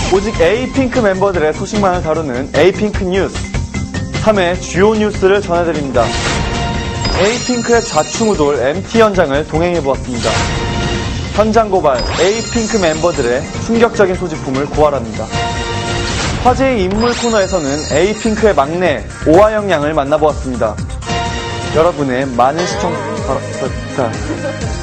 오직 에이핑크 멤버들의 소식만을 다루는 에이핑크 뉴스. 3회 주요 뉴스를 전해드립니다. 에이핑크의 좌충우돌 MT 현장을 동행해보았습니다. 현장 고발, 에이핑크 member들의 충격적인 소지품을 고발합니다. 화제의 인물 코너에서는 에이핑크의 막내 오하영 양을 만나보았습니다. 여러분의 많은 시청 바랍니다.